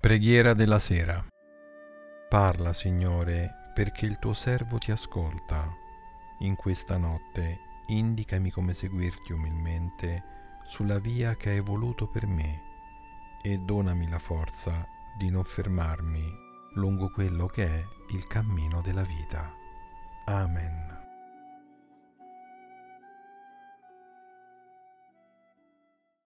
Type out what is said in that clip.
Preghiera della sera. Parla, Signore, perché il tuo servo ti ascolta. In questa notte indicami come seguirti umilmente sulla via che hai voluto per me e donami la forza di non fermarmi lungo quello che è il cammino della vita. Amen.